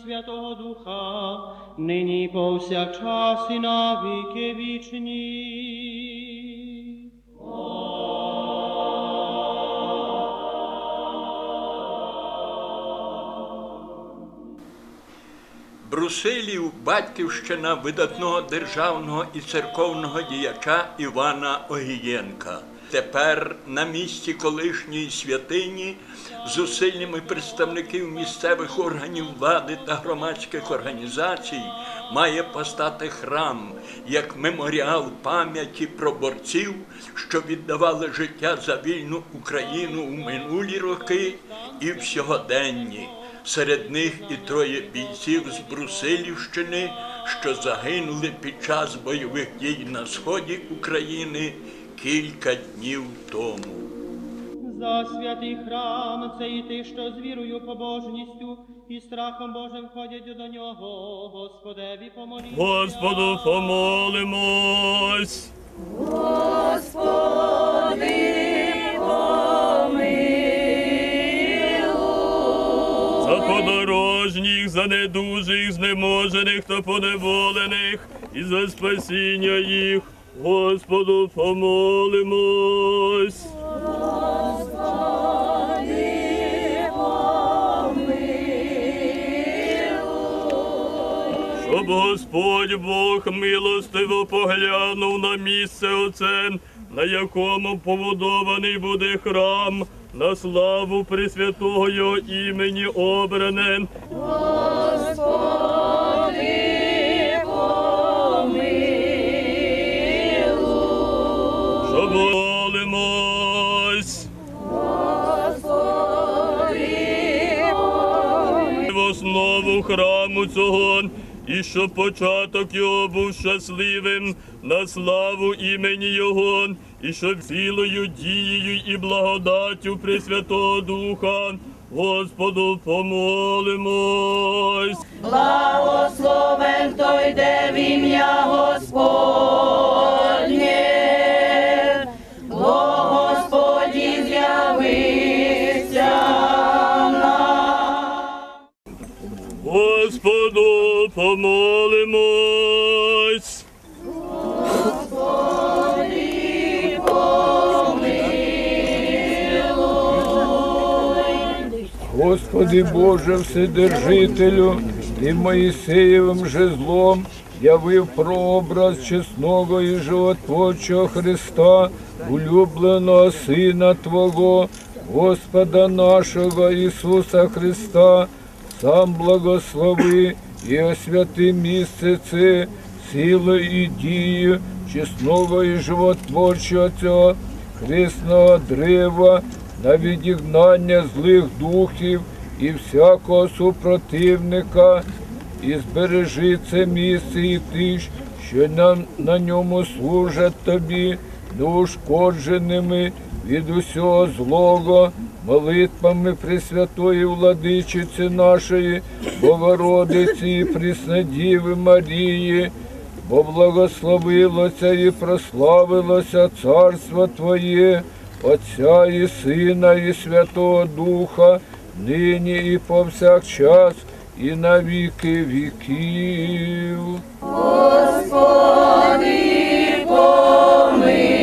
Святого Духа, нині повсякчас і на віки вічні. Брусилів – батьківщина видатного державного і церковного діяча Івана Огієнка. Тепер на місці колишньої святині зусиллями представників місцевих органів влади та громадських організацій має постати храм як меморіал пам'яті про борців, що віддавали життя за вільну Україну у минулі роки і в сьогоденні. Серед них і 3 бійців з Брусилівщини, що загинули під час бойових дій на сході України кілька днів тому. За святий храм це і ти, що з вірою, побожністю і страхом Божим ходять до нього, Господеві помолімся. Господу помолимось. Господи, За подорожніх, за недужих, знеможених та поневолених, і за спасіння їх, Господу помолимось. Господи, помилуй. Щоб Господь Бог милостиво поглянув на місце оце, на якому побудований буде храм, на славу Пресвятого Його імені обране. Господи, помилуй. Щоб молимось. Господи, помилуй. В основу храму цього, і щоб початок його був щасливим на славу імені Його, і щоб цілою дією і благодаттю Пресвятого Духа Господу помолимось. Благословен хто йде в ім'я Господнє, бо Господі з'явився нам. Господу помолимось. Господи, помилуй. Господи Боже Вседержителю, Ти Моїсеєвим жезлом явив прообраз чесного і животворчого Христа, улюбленого Сина Твого, Господа нашого Ісуса Христа, сам благослови і освяти місце це силою і дією чесного і животворчого цього хресного древа, на відігнання злих духів і всякого супротивника, і збережи це місце і тих, що на ньому служать Тобі, неушкодженими від усього злого, молитвами Пресвятої Владичиці нашої, Богородиці і Преснодіви Марії, бо благословилося і прославилося Царство Твоє, Отця і Сина і Святого Духа, нині і повсякчас, і на віки віків. Господи, помилуй.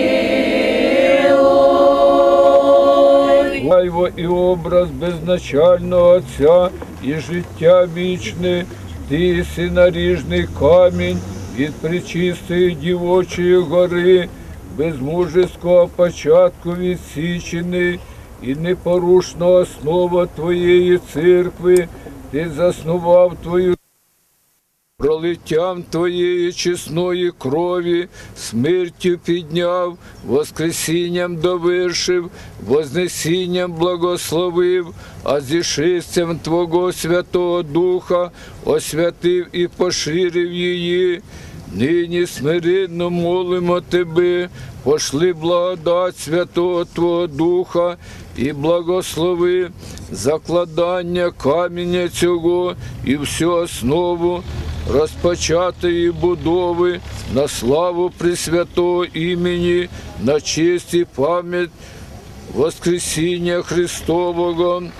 Слава і образ безначального Отця і життя вічне, Ти синаріжний камінь від пречистої дівочої гори, без мужеського початку відсічений і непорушна основа Твоєї церкви, Ти заснував Твою пролиттям Твоєї чесної крові, смертю підняв, воскресінням довершив, вознесінням благословив, а зішестям Твого Святого Духа освятив і поширив її. Нині смиренно молимо Тебе, пошли благодать Святого Твого Духа і благослови закладання каменя цього і всю основу розпочатої будови на славу Пресвятого імені, на честь і пам'ять Воскресіння Христового,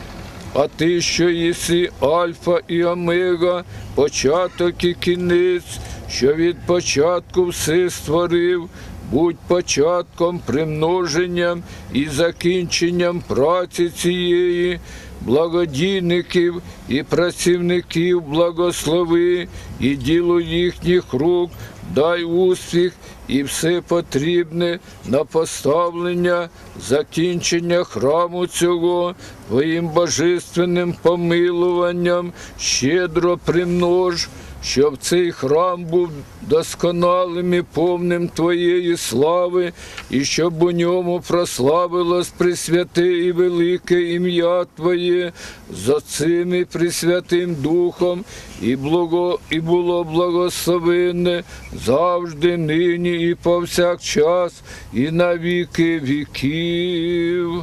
а ти, що єси Альфа і Омега, початок і кінець, що від початку все створив, будь початком, примноженням і закінченням праці цієї, благодійників і працівників благослови, і ділу їхніх рук дай успіх і все потрібне на поставлення, закінчення храму цього, твоїм божественним помилуванням щедро примнож, щоб цей храм був досконалим і повним Твоєї слави, і щоб у ньому прославилось пресвяте і велике ім'я Твоє з Отцем і Пресвятим Духом, і було благословенне завжди, нині і повсякчас, і на віки віків.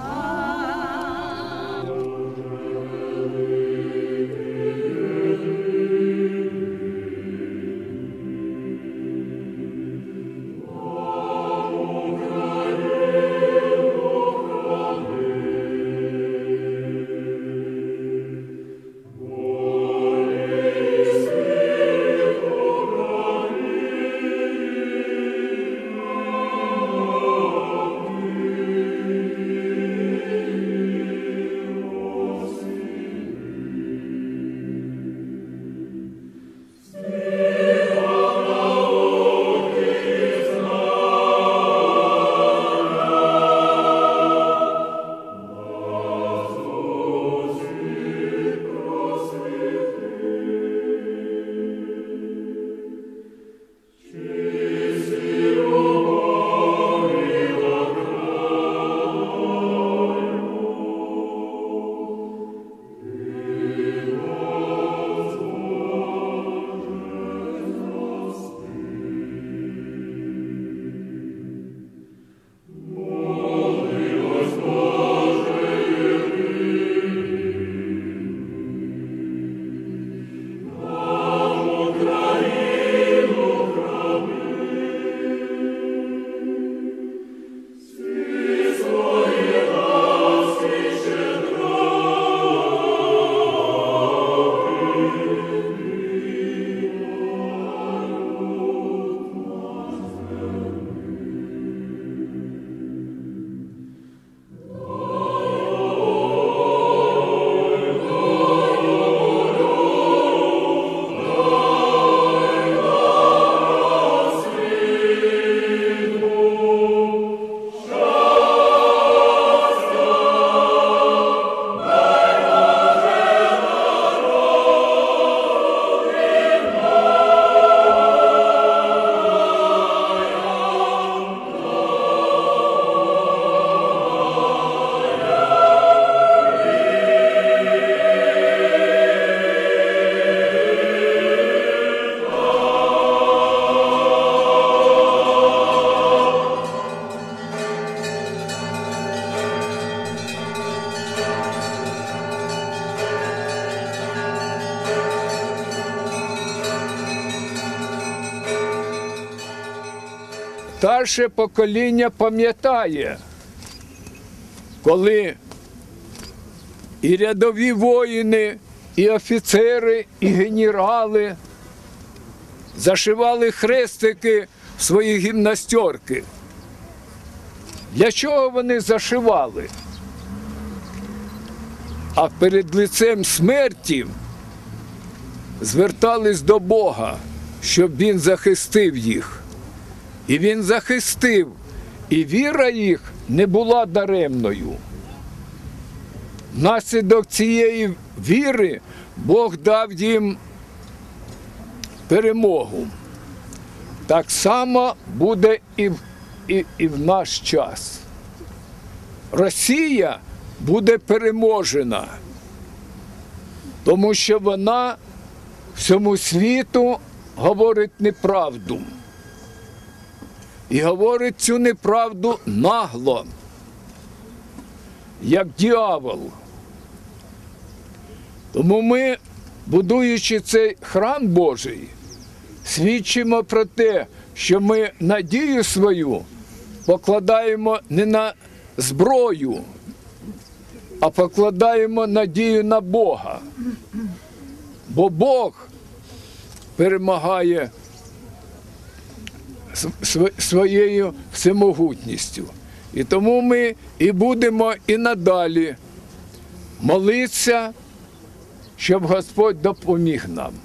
Старше покоління пам'ятає, коли і рядові воїни, і офіцери, і генерали зашивали хрестики в свої гімнастерки. Для чого вони зашивали? А перед лицем смерті звертались до Бога, щоб Він захистив їх. І Він захистив, і віра їх не була даремною. Внаслідок цієї віри Бог дав їм перемогу. Так само буде і в наш час. Росія буде переможена, тому що вона всьому світу говорить неправду. І говорить цю неправду нагло, як диявол. Тому ми, будуючи цей храм Божий, свідчимо про те, що ми надію свою покладаємо не на зброю, а покладаємо надію на Бога. Бо Бог перемагає своєю всемогутністю. І тому ми і будемо і надалі молитися, щоб Господь допоміг нам.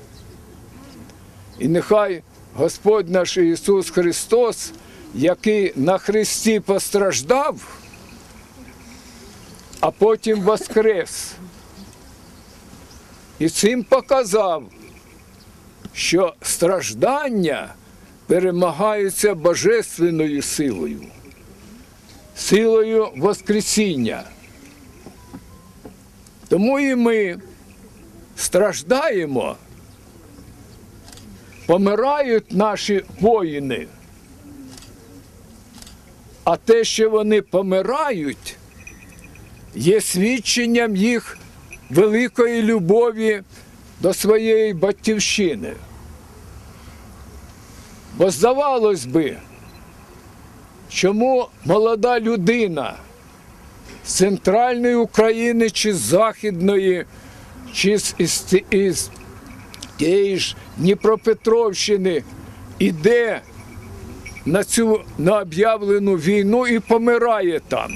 І нехай Господь наш Ісус Христос, який на хресті постраждав, а потім воскрес, і цим показав, що страждання перемагаються божественною силою, силою Воскресіння. Тому і ми страждаємо, помирають наші воїни, а те, що вони помирають, є свідченням їх великої любові до своєї батьківщини. Бо здавалось би, чому молода людина з центральної України чи з Західної, чи із тієї ж Дніпропетровщини іде на об'явлену війну і помирає там.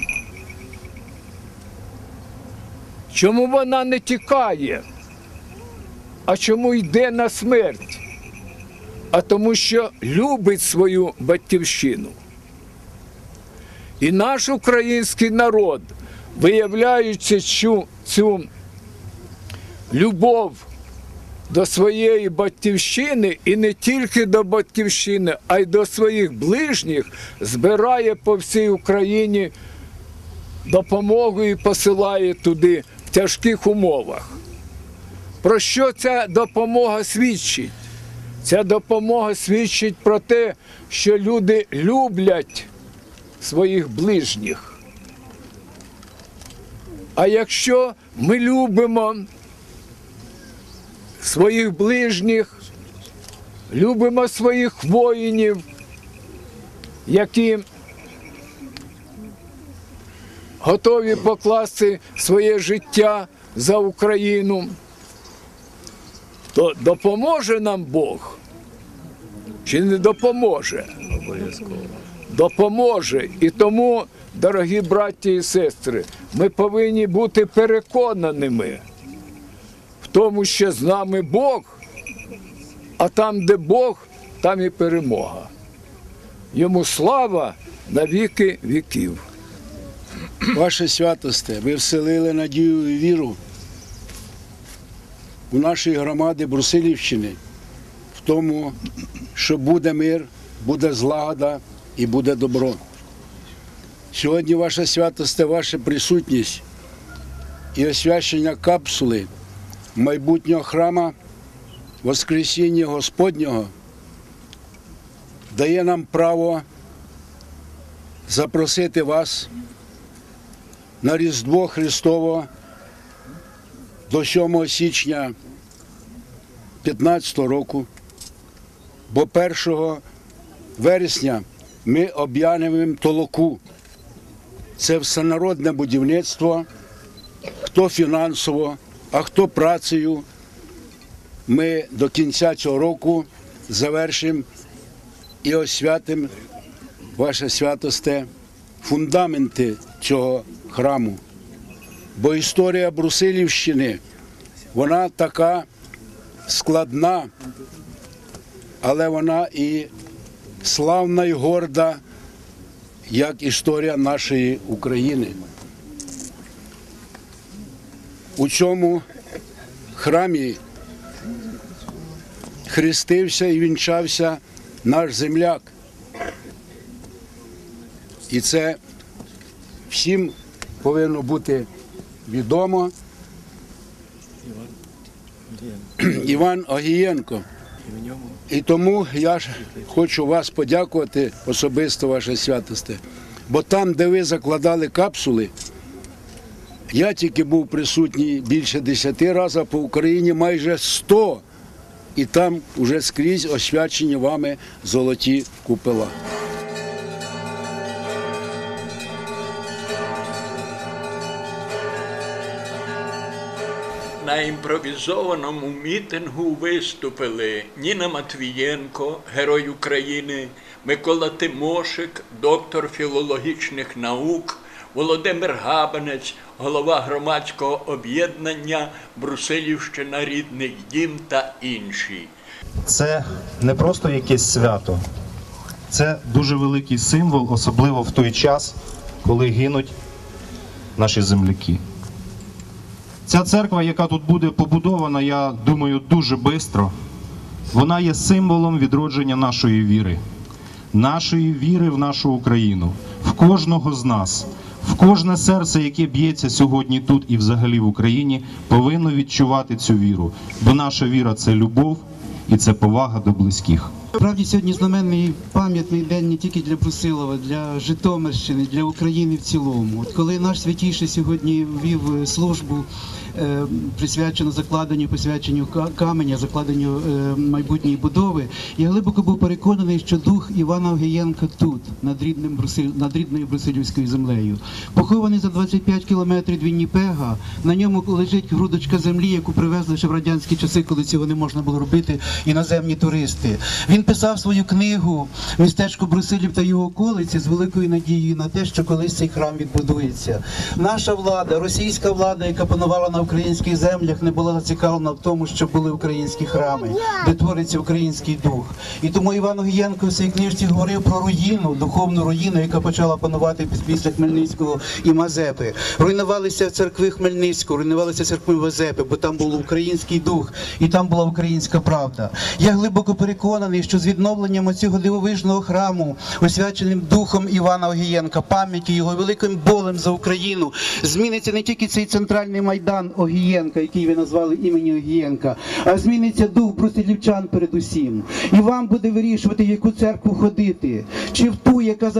Чому вона не тікає? А чому йде на смерть? А тому, що любить свою батьківщину. І наш український народ, виявляючи цю любов до своєї батьківщини, і не тільки до батьківщини, а й до своїх ближніх, збирає по всій Україні допомогу і посилає туди в тяжких умовах. Про що ця допомога свідчить? Ця допомога свідчить про те, що люди люблять своїх ближніх. А якщо ми любимо своїх ближніх, любимо своїх воїнів, які готові покласти своє життя за Україну, то допоможе нам Бог чи не допоможе? Обов'язково. Допоможе. І тому, дорогі браті і сестри, ми повинні бути переконаними в тому, що з нами Бог, а там, де Бог, там і перемога. Йому слава на віки віків. Ваше святосте, ви вселили надію і віру у нашій громаді Брусилівщини в тому, що буде мир, буде злагода і буде добро. Сьогодні, ваше святосте, ваша присутність і освячення капсули майбутнього храма Воскресіння Господнього дає нам право запросити вас на Різдво Христово до 7 січня 2015 року, бо 1 вересня ми об'явимо толоку. Це всенародне будівництво, хто фінансово, а хто працею. Ми до кінця цього року завершимо і освятимо, ваше святосте, фундаменти цього храму. Бо історія Брусилівщини, вона така складна, але вона і славна і горда, як історія нашої України. У цьому храмі хрестився і вінчався наш земляк. І це всім повинно бути відомо. Іван Огієнко. І тому я хочу вас подякувати особисто, ваше святосте. Бо там, де ви закладали капсули, я тільки був присутній більше 10 разів, а по Україні майже 100. І там вже скрізь освячені вами золоті купола. На імпровізованому мітингу виступили Ніна Матвієнко, Герой України, Микола Тимошик, доктор філологічних наук, Володимир Габанець, голова громадського об'єднання «Брусилівщина. Рідний дім» та інші. Це не просто якесь свято, це дуже великий символ, особливо в той час, коли гинуть наші земляки. Ця церква, яка тут буде побудована, я думаю, дуже швидко, вона є символом відродження нашої віри в нашу Україну, в кожного з нас. В кожне серце, яке б'ється сьогодні тут і взагалі в Україні, повинно відчувати цю віру. Бо наша віра – це любов і це повага до близьких. Справді сьогодні знаменний пам'ятний день не тільки для Брусилова, для Житомирщини, для України в цілому. От коли наш святійший сьогодні ввів службу, присвячену посвяченню каменя, закладенню майбутньої будови, я глибоко був переконаний, що дух Івана Огієнка тут, над рідною Брусилівською землею. Похований за 25 кілометрів від Дніпега, на ньому лежить грудочка землі, яку привезли ще в радянські часи, коли цього не можна було робити іноземні туристи. Він писав свою книгу «Містечко Брусилів та його околиці» з великою надією на те, що колись цей храм відбудується. Наша влада, російська влада, яка панувала на українських землях, не була зацікавлена в тому, щоб були українські храми, де твориться український дух. І тому Іван Огієнко в своїй книжці говорив про руїну, духовну руїну, яка почала панувати після Хмельницького і Мазепи. Руйнувалися церкви Хмельницького, руйнувалися церкви Мазепи, бо там був український дух і там була українська правда. Я глибоко переконаний, що з відновленням цього дивовижного храму, освяченим духом Івана Огієнка, пам'яті його, великим болем за Україну, зміниться не тільки цей центральний майдан Огієнка, який ви назвали імені Огієнка, а зміниться дух брусилівчан передусім. І вам буде вирішувати, в яку церкву ходити. Чи в ту, яка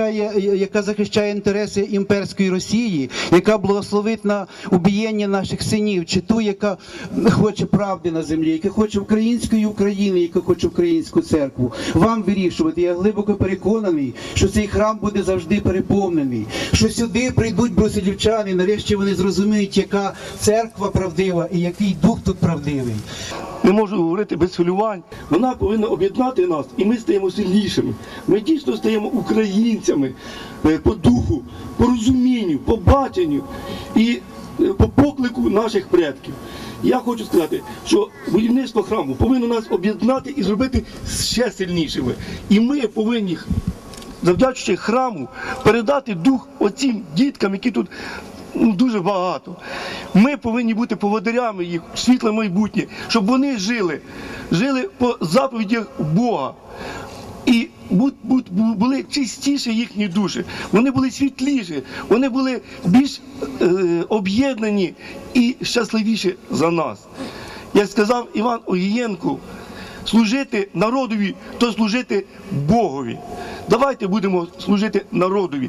захищає інтереси імперської Росії, яка благословить на убієння наших синів, чи ту, яка хоче правди на землі, яка хоче української України, яка хоче українську церкву. Вам вирішувати. Я глибоко переконаний, що цей храм буде завжди переповнений, що сюди прийдуть брусилівчани, нарешті вони зрозуміють, яка церква правдива і який дух тут правдивий. Не можу говорити без хвилювань. Вона повинна об'єднати нас, і ми стаємо сильнішими. Ми дійсно стаємо українцями по духу, по розумінню, по баченню і по поклику наших предків. Я хочу сказати, що будівництво храму повинно нас об'єднати і зробити ще сильнішими. І ми повинні, завдячуючи храму, передати дух оцим діткам, які тут дуже багато. Ми повинні бути поводирями їх, світле майбутнє, щоб вони жили по заповідях Бога. І були чистіші їхні душі, вони були світліші, вони були більш об'єднані і щасливіші за нас. Як сказав Іван Огієнко, служити народові – то служити Богові. Давайте будемо служити народові.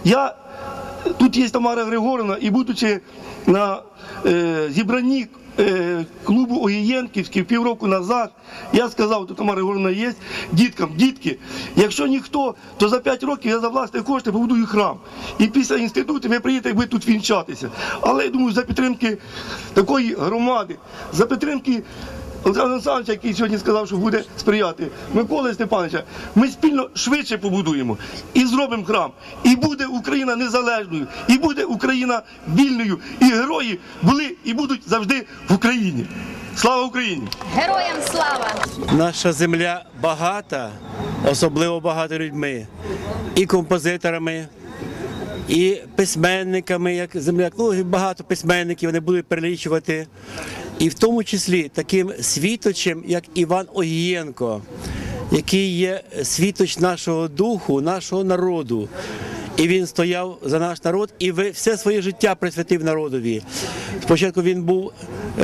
Тут є Тамара Григорівна, і будучи на зібранні клубу Огієнківський півроку назад, я сказав, тут Тамара Григорівна є, діткам, дітки, якщо ніхто, то за 5 років я за власні кошти побудую храм. І після інституту ви приїдете, як ви тут вінчатися. Але я думаю, за підтримки такої громади, за підтримки Олександра Олександровича, який сьогодні сказав, що буде сприяти, Миколи Степановича, ми спільно швидше побудуємо і зробимо храм. І буде Україна незалежною, і буде Україна вільною, і герої були і будуть завжди в Україні. Слава Україні! Героям слава! Наша земля багата, особливо багато людьми, і композиторами, і письменниками, як земляк, багато письменників, вони будуть перелічувати. І в тому числі таким світочем, як Іван Огієнко, який є світоч нашого духу, нашого народу. І він стояв за наш народ і все своє життя присвятив народові. Спочатку він був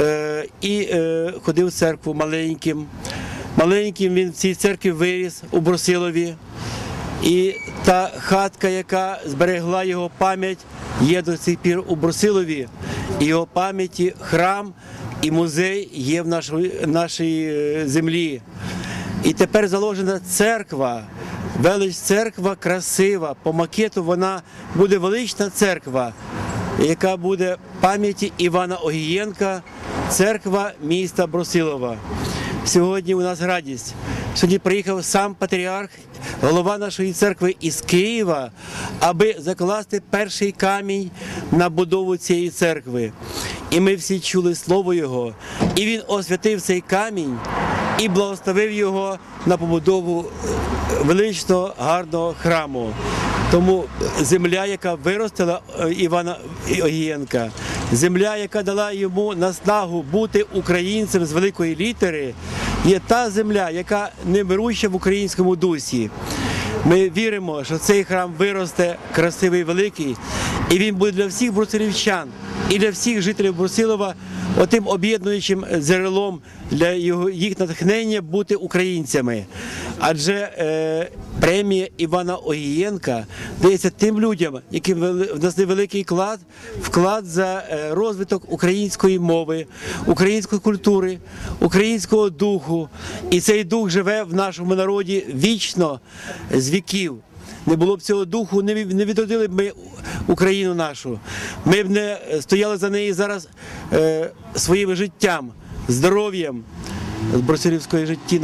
і ходив в церкву маленьким. Маленьким він в цій церкві виріс у Брусилові. І та хатка, яка зберегла його пам'ять, є до сих пір у Брусилові. І його пам'яті храм і музей є в нашій землі. І тепер заложена церква, велич церква красива, по макету вона буде велична церква, яка буде пам'яті Івана Огієнка, церква міста Брусилова. Сьогодні у нас радість. Сьогодні приїхав сам патріарх, голова нашої церкви із Києва, аби закласти перший камінь на будову цієї церкви. І ми всі чули слово Його, і Він освятив цей камінь і благословив його на побудову величного, гарного храму. Тому земля, яка виростила Івана Огієнка, земля, яка дала йому наснагу бути українцем з великої літери, є та земля, яка немируща в українському дусі. Ми віримо, що цей храм виросте красивий, великий, і він буде для всіх брусилівчан і для всіх жителів Брусилова отим об'єднуючим джерелом для їх натхнення бути українцями. Адже премія Івана Огієнка дається тим людям, які внесли великий вклад за розвиток української мови, української культури, українського духу. І цей дух живе в нашому народі вічно, з віків. Не було б цього духу, не відродили б ми Україну нашу. Ми б не стояли за неї зараз своїм життям, здоров'ям. З брусилівської житті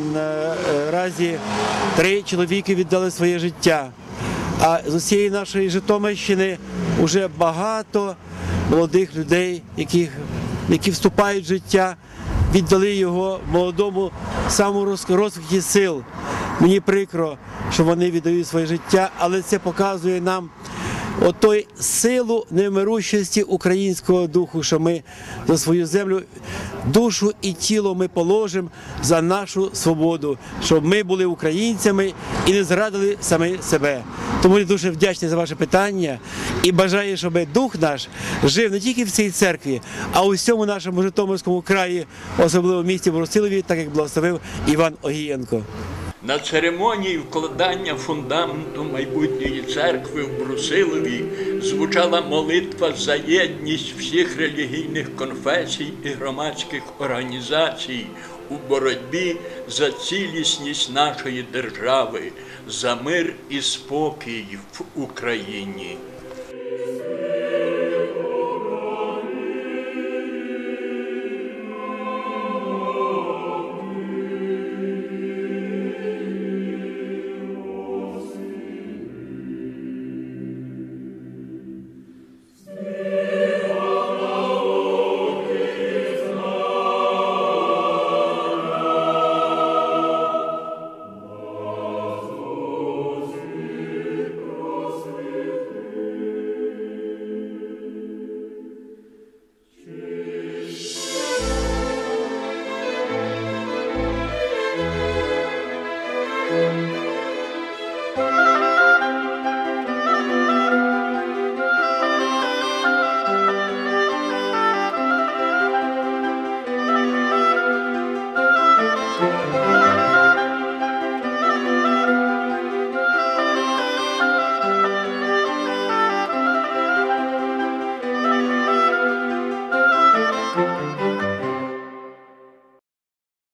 наразі 3 чоловіки віддали своє життя. А з усієї нашої Житомирщини вже багато молодих людей, які вступають в життя, віддали його молодому самому розквіті сил. Мені прикро, що вони віддають своє життя, але це показує нам отой силу невмирущості українського духу, що ми за свою землю душу і тіло ми положимо за нашу свободу, щоб ми були українцями і не зрадили самі себе. Тому я дуже вдячний за ваше питання і бажаю, щоб дух наш жив не тільки в цій церкві, а у всьому нашому Житомирському краї, особливо в місті Брусилові, так як благословив Іван Огієнко. На церемонії вкладання фундаменту майбутньої церкви в Брусилові звучала молитва за єдність всіх релігійних конфесій і громадських організацій у боротьбі за цілісність нашої держави, за мир і спокій в Україні.